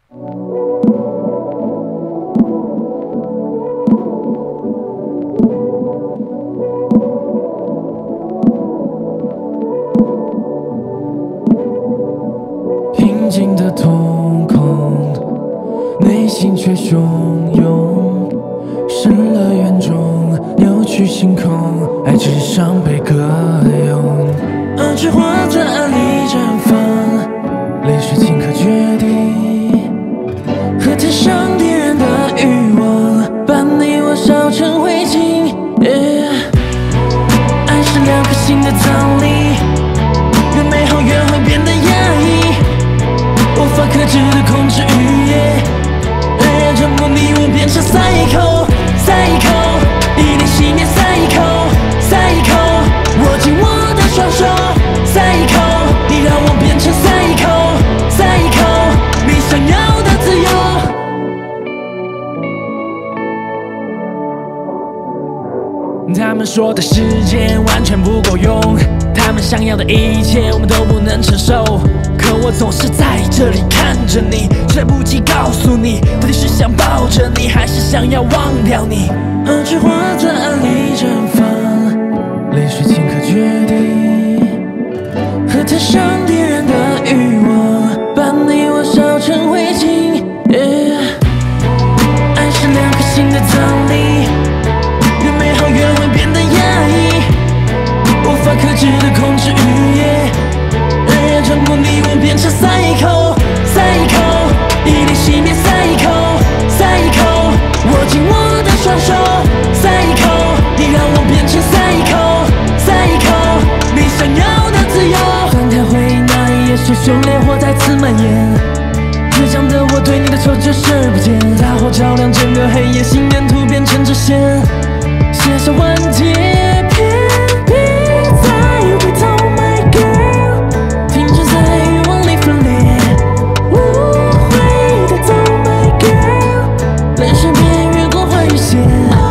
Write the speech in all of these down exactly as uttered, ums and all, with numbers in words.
平静的瞳孔，内心却汹涌，失了缘中扭曲星空，爱只想被歌咏。而只活在爱里绽放，泪水顷刻决堤，和天上敌人的欲望，把你我烧成灰烬。Yeah. 爱是两颗心的逃离，越美好越会变得压抑，无法克制的控制欲言，让全部你我变成 psycho psycho， 一点熄灭 psycho psycho， 握紧我的双手 psycho， 你让我变成 psycho psycho， 你想要的自由。他们说的时间完全不够用，他们想要的一切我们都不能承受，可我总是在这里看着你，来不及告诉你，到底是想抱着你，还是想要忘掉你。而只活在爱里绽放，泪水顷刻决堤，和天上敌人的欲望，把你我烧成灰烬。Yeah. 爱是两颗心的逃离，越美好越会变得压抑，无法克制的控制欲言，让全部你我变成 psycho psycho， 一点熄灭 psycho psycho， 握紧我的双手 psycho， 你让我变成 psycho psycho， 你想要的自由。翻开回忆那一页，是凶烈火再次蔓延，倔强的我对你的仇就视不见，大火照亮整个黑夜，心沿途变成直线，写下完结篇。别再回头 my girl， 停止在欲望里分裂，无悔的走 my girl， 泪水边越过换越线。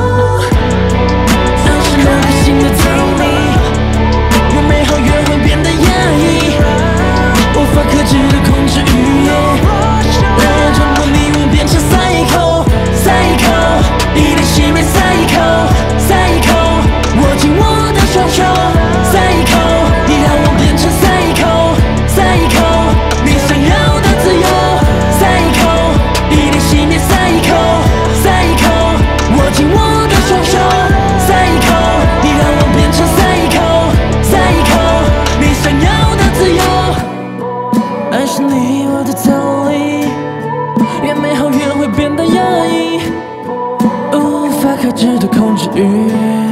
爱是两颗心的逃离，越美好越会变得压抑，无法克制的控制欲言，让全部你我变成 psycho psycho， 一点熄灭 psycho psycho， 握紧我的双手 psycho， 你让我变成 psycho psycho， 你想要的自由 psycho， 一点熄灭 psycho psycho， 握紧我的双手 psycho， 你让我变成 psycho psycho， 你想要的自由。爱是你我的逃离，越美好越会变得压抑，无法克制的控制欲。